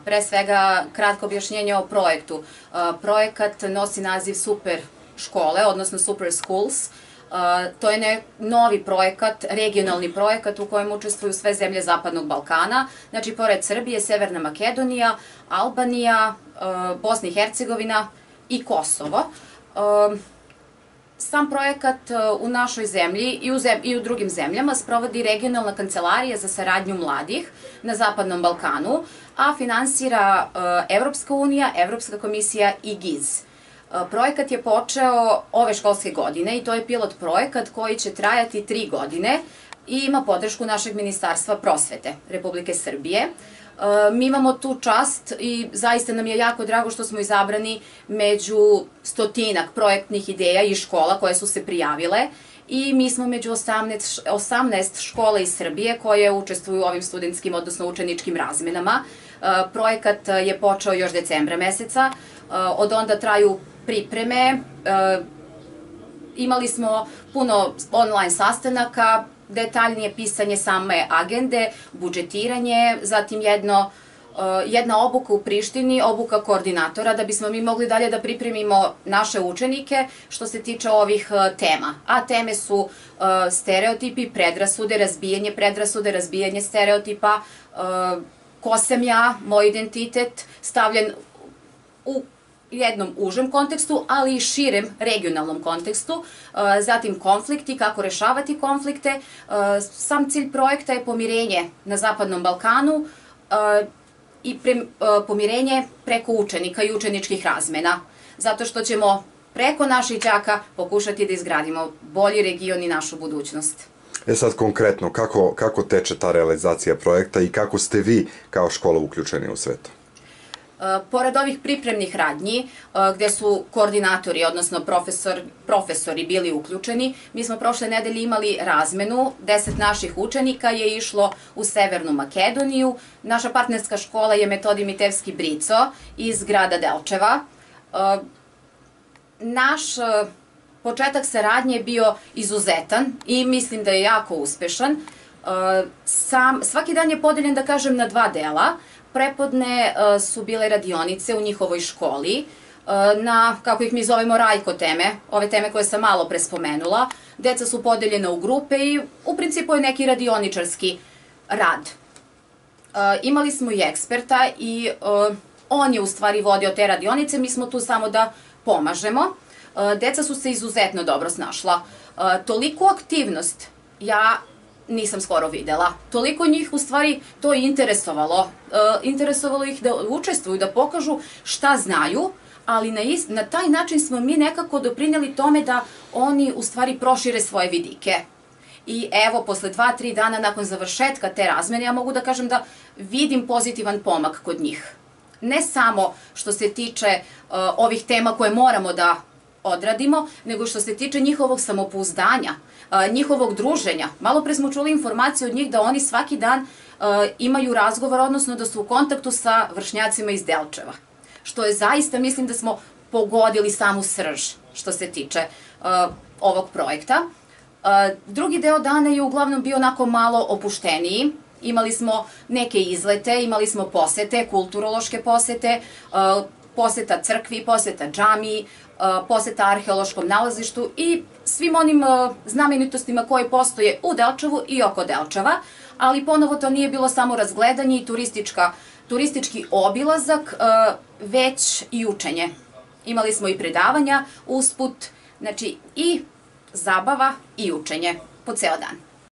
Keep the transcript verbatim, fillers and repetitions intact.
Pre svega, kratko objašnjenje o projektu. Projekat nosi naziv Super škole, odnosno Super Schools. To je novi projekat, regionalni projekat u kojem učestvuju sve zemlje Zapadnog Balkana. Znači, pored Srbije, Severna Makedonija, Albanija, Bosna i Hercegovina i Kosovo. Sam projekat u našoj zemlji i u drugim zemljama sprovodi Regionalna kancelarija za saradnju mladih na Zapadnom Balkanu, a finansira Evropska unija, Evropska komisija i GIZ. Projekat je počeo ove školske godine i to je pilot projekat koji će trajati tri godine i ima podršku našeg Ministarstva prosvete Republike Srbije. Mi imamo tu čast i zaista nam je jako drago što smo izabrani među stotinak projektnih ideja i škola koje su se prijavile i mi smo među osamnaest škola iz Srbije koje učestvuju u ovim studentskim, odnosno učeničkim razmenama. Projekat je počeo još decembra meseca, od onda traju pripreme, imali smo puno online sastanaka, detaljnije pisanje same agende, budžetiranje, zatim jedna obuka u Prištini, obuka koordinatora, da bismo mi mogli dalje da pripremimo naše učenike što se tiče ovih tema. A teme su stereotipi, predrasude, razbijanje predrasude, razbijanje stereotipa, ko sam ja, moj identitet, stavljen u jednom užem kontekstu, ali i širem regionalnom kontekstu, zatim konflikti, kako rešavati konflikte. Sam cilj projekta je pomirenje na Zapadnom Balkanu i pomirenje preko učenika i učeničkih razmena, zato što ćemo preko naših đaka pokušati da izgradimo bolji region i našu budućnost. E sad konkretno, kako teče ta realizacija projekta i kako ste vi kao škola uključeni u sve to? Pored ovih pripremnih radnji, gde su koordinatori, odnosno profesori bili uključeni, mi smo prošle nedelje imali razmenu, deset naših učenika je išlo u Severnu Makedoniju, naša partnerska škola je Metodij Mitevski Brico iz grada Delčeva. Naš početak saradnje je bio izuzetan i mislim da je jako uspešan. Svaki dan je podeljen, da kažem, na dva dela. Prepodne su bile radionice u njihovoj školi na, kako ih mi zovemo, rajko teme, ove teme koje sam malo pre spomenula. Deca su podeljena u grupe i u principu je neki radioničarski rad. Imali smo i eksperta i on je u stvari vodio te radionice, mi smo tu samo da pomažemo. Deca su se izuzetno dobro snašla. Toliku aktivnost ja nisam skoro videla. Toliko njih u stvari to je interesovalo. Interesovalo ih da učestvuju, da pokažu šta znaju, ali na taj način smo mi nekako doprinjeli tome da oni u stvari prošire svoje vidike. I evo, posle dva, tri dana nakon završetka te razmene, ja mogu da kažem da vidim pozitivan pomak kod njih. Ne samo što se tiče ovih tema koje moramo da odradimo, nego što se tiče njihovog samopouzdanja, njihovog druženja. Malo pre smo čuli informaciju od njih da oni svaki dan imaju razgovor, odnosno da su u kontaktu sa vršnjacima iz Delčeva. Što je zaista, mislim da smo pogodili samu srž što se tiče ovog projekta. Drugi deo dana je uglavnom bio onako malo opušteniji. Imali smo neke izlete, imali smo posete, kulturološke posete, poseta crkvi, poseta džamiji, poseta arheološkom nalazištu i svim onim znamenitostima koje postoje u Delčevu i oko Delčeva, ali ponovo to nije bilo samo razgledanje i turistički obilazak, već i učenje. Imali smo i predavanja usput, znači i zabava i učenje po ceo dan.